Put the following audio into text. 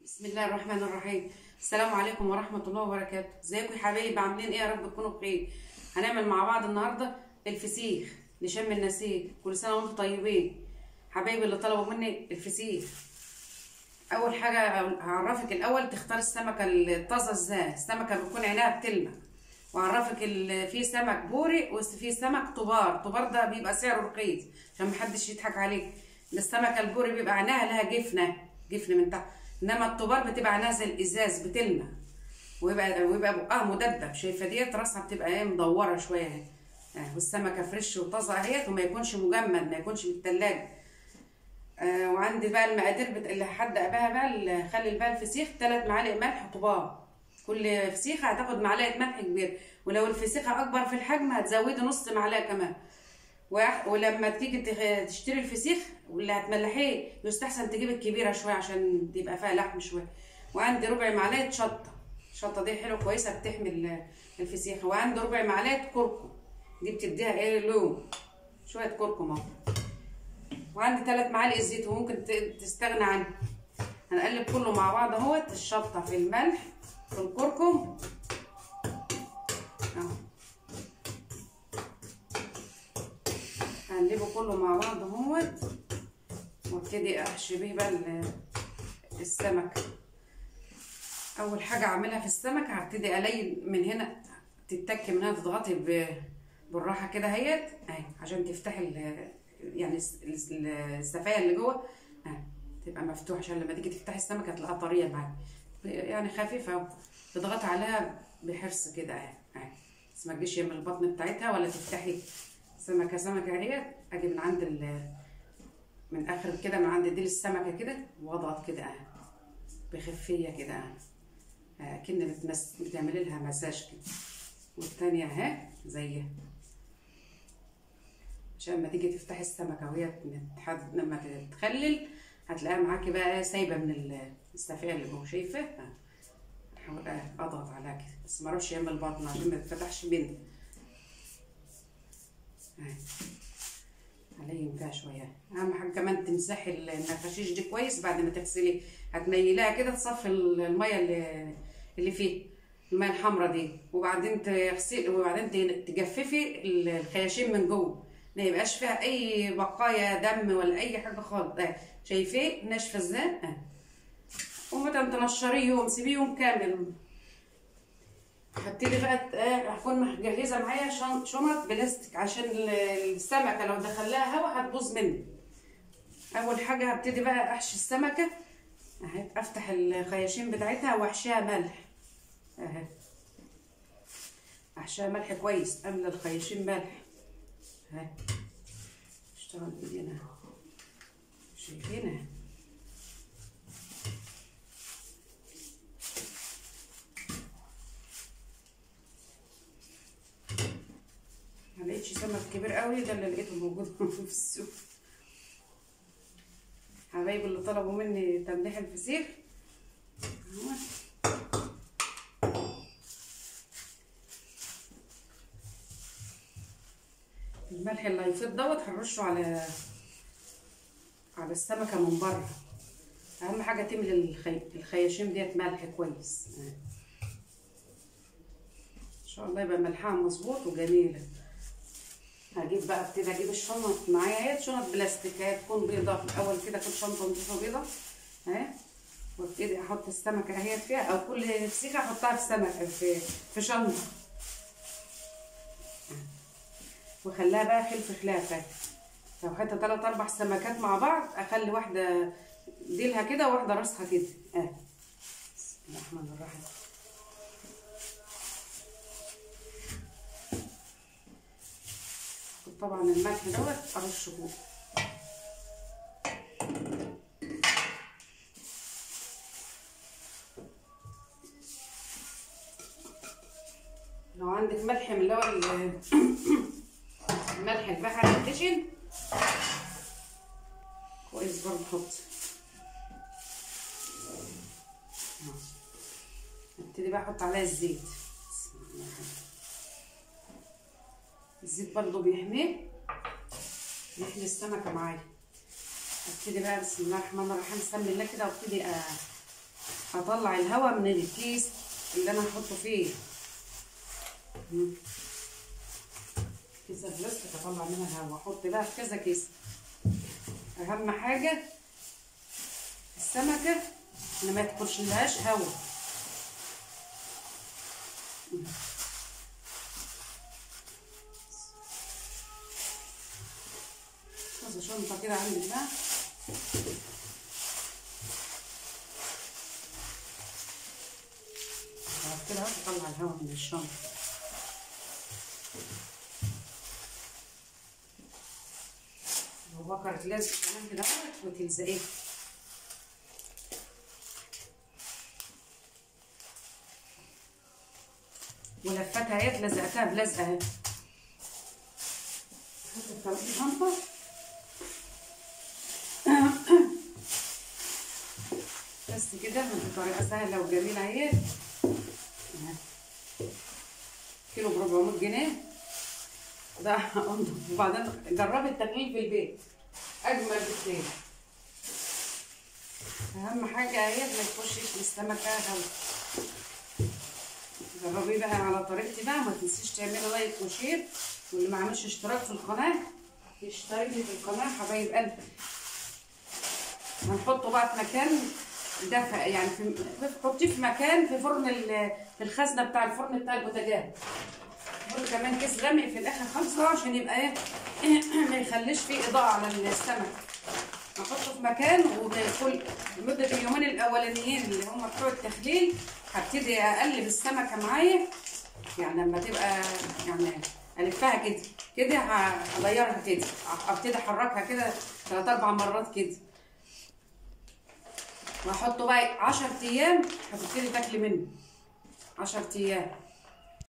بسم الله الرحمن الرحيم. السلام عليكم ورحمة الله وبركاته. ازيكم يا حبايبي، عاملين ايه؟ يا رب تكونوا بخير. هنعمل مع بعض النهارده الفسيخ لشم النسيم. كل سنة وانتم طيبين حبايبي اللي طلبوا مني الفسيخ. اول حاجة هعرفك الاول تختار السمكة الطازة ازاي. السمكة بتكون عينها بتلمع، وهعرفك في سمك بوري وفي سمك طبار ده بيبقى سعره رخيص عشان محدش يضحك عليك. السمكة البوري بيبقى عينها لها جفن من تحت، انما الطبار بتبقى عينها زي الازاز بتلمع، ويبقى بقها مدبب. شايفه ديت راسها بتبقى ايه مدوره شويه اهي. والسمكه فريش وطازه اهيت، وما يكونش مجمد، ما يكونش من التلاجة. وعندي بقى المقادير اللي هحدق بها بقى خلي بقى الفسيخ 3 معالق ملح طباع. كل فسيخه هتاخد معلقه ملح كبير، ولو الفسيخه اكبر في الحجم هتزودي نص معلقه كمان. ولما تيجي تشتري الفسيخ واللي هتملحيه يستحسن تجيب الكبيره شويه عشان تبقى فيها لحم شويه. وعندي ربع معلقه الشطه دي حلوه كويسه بتحمي الفسيخ. وعندي ربع معلقه كركم، دي بتديها ايه لون، شويه كركم اهو. وعندي 3 معالق زيت وممكن تستغنى عنه. هنقلب كله مع بعض اهوت، الشطه في الملح في الكركم اهو. هنقلبه كله مع بعض اهوت، وابتدي احشي بيه بقى السمك. اول حاجه اعملها في السمك هبتدي الين من هنا، تتك من هنا، تضغطي بالراحه كده اهيت اهي عشان تفتحي يعني السفايه اللي جوه اهي تبقى مفتوحه، عشان لما تيجي تفتحي السمكه تلاقيها طريه معاك يعني خفيفه. تضغطي عليها بحرص كده اهي بس ما تجيش من البطن بتاعتها، ولا تفتحي سمكه اهيت. اجي من عند من اخر كده، من عند ديل السمكه كده، واضغط كده اهي بخفيه كده اهي، كأن بتعملي لها مساج كده. والتانيه اهي زيها، عشان لما تيجي تفتحي السمكه وهي لما تتخلل هتلاقيها معاكي بقى سايبه من السفيه اللي جوه. شايفه؟ احاول اضغط عليها كده بس ما اروحش يم البطن عشان ما تتفتحش مني اهي. هلين فيها شويه. اهم حاجه كمان تمسحي النفاشيش دي كويس بعد ما تغسلي. هتنيليها كده، تصفي الميه اللي فيه، الميه الحمراء دي، وبعدين تغسلي، وبعدين تجففي الخياشيم من جوه، ما يبقاش فيها اي بقايا دم ولا اي حاجه خالص. شايفاه ناشفه ازاي؟ ومتى تنشريه يوم، سيبيه يوم كامل. هبتدي بقى هكون مجهزه معايا شنط بلاستيك عشان السمكه لو دخلها هوا هتبوظ مني. اول حاجه هبتدي بقى احشي السمكه اهي، افتح الخياشيم بتاعتها واحشيها ملح اهي. احشيها ملح كويس، املى الخياشيم ملح اهي. اشتغل بايدينا شايفينها. ملقتش سمك كبير قوي، ده اللي لقيته موجود في السوق. حبايبي اللي طلبوا مني تمليح الفسيخ اهو. الملح اللي هيفيض دوت هنرشه على السمكه من بره. اهم حاجه تملي الخياشيم ديت ملح كويس ان شاء الله يبقى ملحها مظبوط وجميله. هجيب بقى، ابتدي اجيب الشنط معايا اهي، شنط بلاستيك اهي تكون بيضه. في الاول كده كل شنطه نضيفه بيضه اهي، وابتدي احط السمكه اهي فيها، او كل فسيخه احطها في سمكه في شنطه، واخليها بقى خلف خلاف اهي. لو خدت 3 4 سمكات مع بعض اخلي واحده ديلها كده وواحده راسها كده اهي. بسم الله الرحمن الرحيم. طبعا الملح دوت ارشه فوق. لو عندك ملح من اللي هو الملح البحري الخشن كويس برضه حطي. ابتدي بقى احط عليها الزيت. الزيت برضه بيحمي السمكه معايا. ابتدي بقى بسم الله الرحمن الرحيم، اسمي الله كده وابتدي اطلع الهواء من الكيس اللي انا هحطه فيه. كيس البلاستيك اطلع منها الهواء، احط بقى في كذا كيس. اهم حاجه السمكه ان ما يدخلش لهاش هواء. كذا شنطه كده عندك بقى. كده اطلع الهواء من الشنطه. وبكرة لازم كمان كده وتلزقيه. ولفتها اهي لزقتها بلزقه اهي. احط كمان الشنطه. بس كده بطريقه سهله وجميله اهي. كيلو ب 400 جنيه ده. وبعدين جربي التغليف في البيت اجمل بكتير. اهم حاجه اهي ما يخشش للسمكه هوا. جربيه بقى على طريقتي بقى. ما تنسيش تعملي لايك وشير، واللي ما عملش اشتراك في القناه يشترك لي في القناه حبايب قلبي. هنحطه بقى في مكان دفء، يعني حطيه في مكان في فرن في الخزنه بتاع الفرن بتاع البوتاجاز. حط كمان كيس غامق في الاخر خالص عشان يبقى ايه ما يخليش فيه اضاءه على السمك. هحطه في مكان وكل لمده اليومين الاولانيين اللي هم بتوع التخليل. هبتدي اقلب السمكه معايا، يعني لما تبقى يعني الفها كده كده هغيرها كده، ابتدي احركها كده 3 4 مرات كده. وهحطه بقى 10 ايام هتبتدي تاكلي منه. 10 ايام